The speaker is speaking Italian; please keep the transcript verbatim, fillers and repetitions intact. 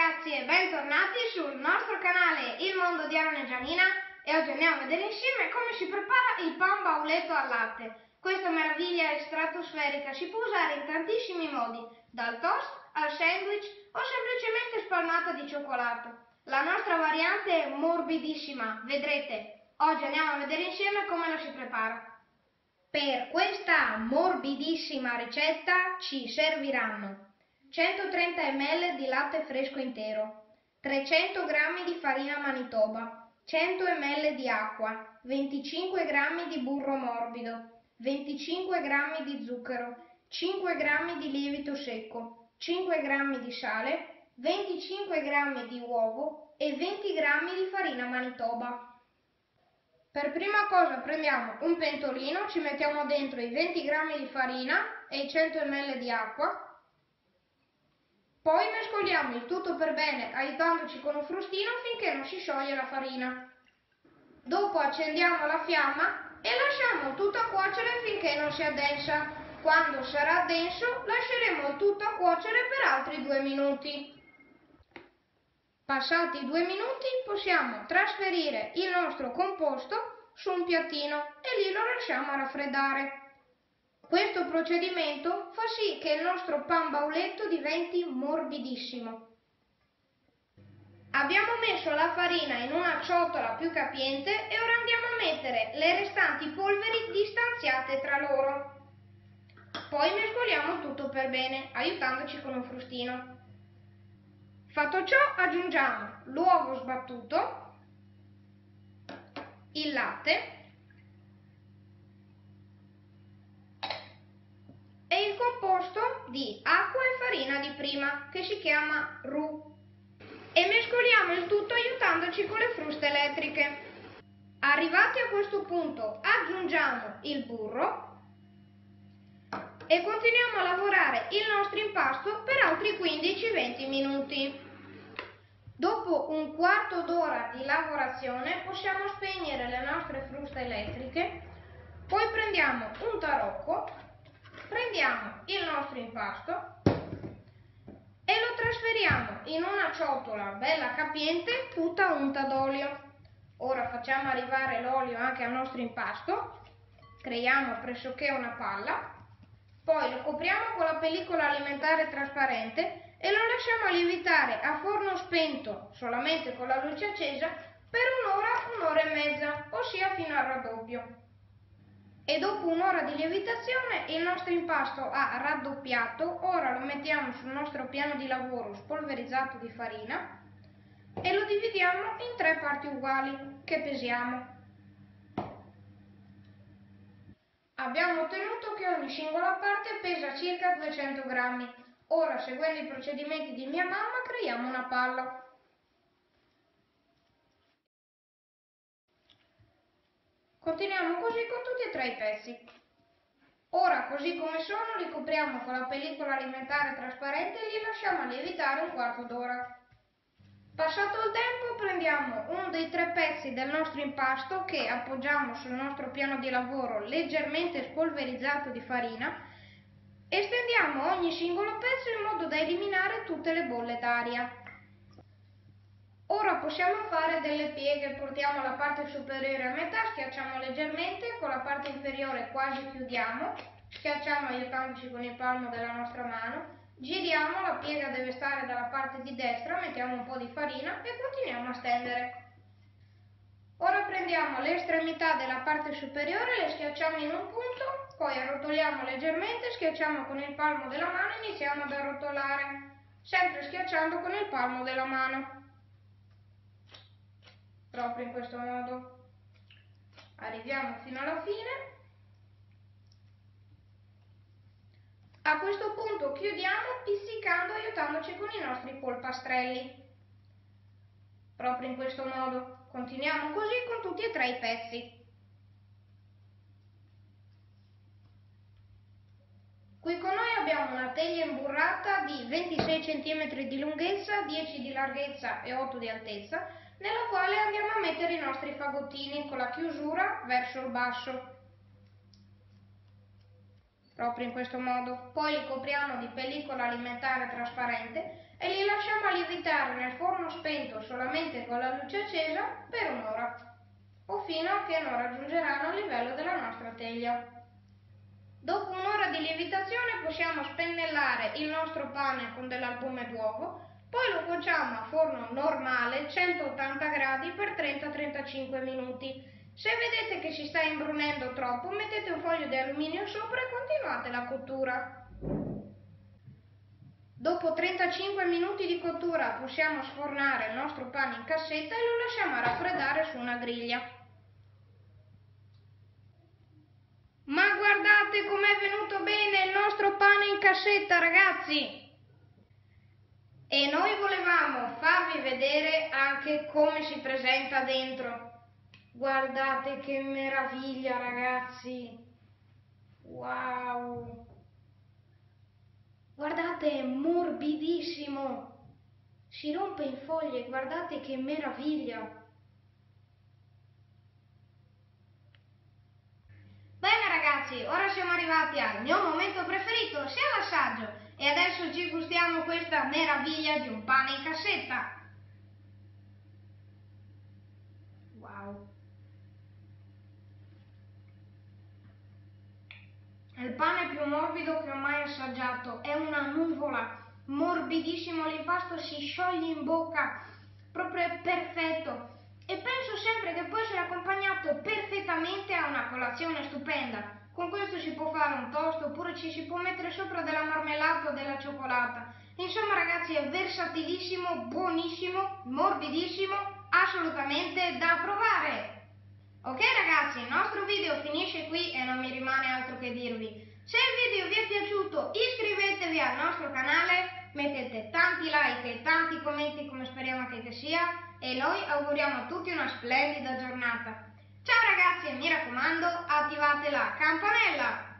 ragazzi e bentornati sul nostro canale Il Mondo di Aaron e Gianina, e oggi andiamo a vedere insieme come si prepara il pan bauletto al latte. Questa meraviglia stratosferica si può usare in tantissimi modi, dal toast al sandwich o semplicemente spalmata di cioccolato. La nostra variante è morbidissima, vedrete. Oggi andiamo a vedere insieme come la si prepara. Per questa morbidissima ricetta ci serviranno centotrenta millilitri di latte fresco intero, trecento grammi di farina Manitoba, cento millilitri di acqua, venticinque grammi di burro morbido, venticinque grammi di zucchero, cinque grammi di lievito secco, cinque grammi di sale, venticinque grammi di uovo e venti grammi di farina Manitoba. Per prima cosa prendiamo un pentolino, ci mettiamo dentro i venti grammi di farina e i cento millilitri di acqua. Poi mescoliamo il tutto per bene aiutandoci con un frustino finché non si scioglie la farina. Dopo accendiamo la fiamma e lasciamo tutto a cuocere finché non si addensa. Quando sarà denso lasceremo il tutto a cuocere per altri due minuti. Passati due minuti possiamo trasferire il nostro composto su un piattino e lì lo lasciamo raffreddare. Questo procedimento fa sì che il nostro pan bauletto diventi morbidissimo. Abbiamo messo la farina in una ciotola più capiente e ora andiamo a mettere le restanti polveri distanziate tra loro. Poi mescoliamo tutto per bene, aiutandoci con un frustino. Fatto ciò aggiungiamo l'uovo sbattuto, il latte e il composto di acqua e farina di prima, che si chiama roux, e mescoliamo il tutto aiutandoci con le fruste elettriche. Arrivati a questo punto aggiungiamo il burro e continuiamo a lavorare il nostro impasto per altri quindici venti minuti. Dopo un quarto d'ora di lavorazione possiamo spegnere le nostre fruste elettriche, poi prendiamo un tarocco, prendiamo il nostro impasto e lo trasferiamo in una ciotola bella capiente tutta unta d'olio. Ora facciamo arrivare l'olio anche al nostro impasto, creiamo pressoché una palla, poi lo copriamo con la pellicola alimentare trasparente e lo lasciamo lievitare a forno spento, solamente con la luce accesa, per un'ora, un'ora e mezza, ossia fino al raddoppio. E dopo un'ora di lievitazione il nostro impasto ha raddoppiato. Ora lo mettiamo sul nostro piano di lavoro spolverizzato di farina e lo dividiamo in tre parti uguali che pesiamo. Abbiamo ottenuto che ogni singola parte pesa circa duecento grammi. Ora, seguendo i procedimenti di mia mamma, creiamo una palla. Continuiamo così con tutti e tre i pezzi. Ora, così come sono, li copriamo con la pellicola alimentare trasparente e li lasciamo lievitare un quarto d'ora. Passato il tempo, prendiamo uno dei tre pezzi del nostro impasto che appoggiamo sul nostro piano di lavoro leggermente spolverizzato di farina e stendiamo ogni singolo pezzo in modo da eliminare tutte le bolle d'aria. Ora possiamo fare delle pieghe, portiamo la parte superiore a metà, schiacciamo leggermente, con la parte inferiore quasi chiudiamo, schiacciamo aiutandoci con il palmo della nostra mano, giriamo, la piega deve stare dalla parte di destra, mettiamo un po' di farina e continuiamo a stendere. Ora prendiamo le estremità della parte superiore, le schiacciamo in un punto, poi arrotoliamo leggermente, schiacciamo con il palmo della mano e iniziamo ad arrotolare, sempre schiacciando con il palmo della mano. Proprio in questo modo. Arriviamo fino alla fine. A questo punto chiudiamo pizzicando, aiutandoci con i nostri polpastrelli. Proprio in questo modo. Continuiamo così con tutti e tre i pezzi. Qui con noi abbiamo una teglia imburrata di ventisei centimetri di lunghezza, dieci di larghezza e otto di altezza, nella quale andiamo a mettere i nostri fagottini con la chiusura verso il basso. Proprio in questo modo. Poi li copriamo di pellicola alimentare trasparente e li lasciamo a lievitare nel forno spento solamente con la luce accesa per un'ora, o fino a che non raggiungeranno il livello della nostra teglia. Dopo un'ora di lievitazione possiamo spennellare il nostro pane con dell'albume d'uovo, poi lo cuociamo a forno normale centottanta gradi per trenta trentacinque minuti. Se vedete che si sta imbrunendo troppo, mettete un foglio di alluminio sopra e continuate la cottura. Dopo trentacinque minuti di cottura possiamo sfornare il nostro pane in cassetta e lo lasciamo raffreddare su una griglia. Ma guardate com'è venuto bene il nostro pane in cassetta, ragazzi! E noi volevamo farvi vedere anche come si presenta dentro. Guardate che meraviglia, ragazzi! Wow! Guardate, è morbidissimo! Si rompe in foglie, guardate che meraviglia! Bene ragazzi, ora siamo arrivati al mio momento preferito, sia l'assaggio, e adesso ci gustiamo questa meraviglia di un pane in cassetta. Wow! È il pane più morbido che ho mai assaggiato, è una nuvola, morbidissimo, l'impasto si scioglie in bocca, proprio è perfetto. E penso sempre che può essere accompagnato perfettamente a una colazione stupenda. Con questo si può fare un toast oppure ci si può mettere sopra della marmellata o della cioccolata. Insomma ragazzi, è versatilissimo, buonissimo, morbidissimo, assolutamente da provare. Ok ragazzi, il nostro video finisce qui e non mi rimane altro che dirvi. Se il video vi è piaciuto iscrivetevi al nostro canale, mettete tanti like e tanti commenti come speriamo che, che sia e noi auguriamo a tutti una splendida giornata. Ciao ragazzi e mi raccomando attivate la campanella!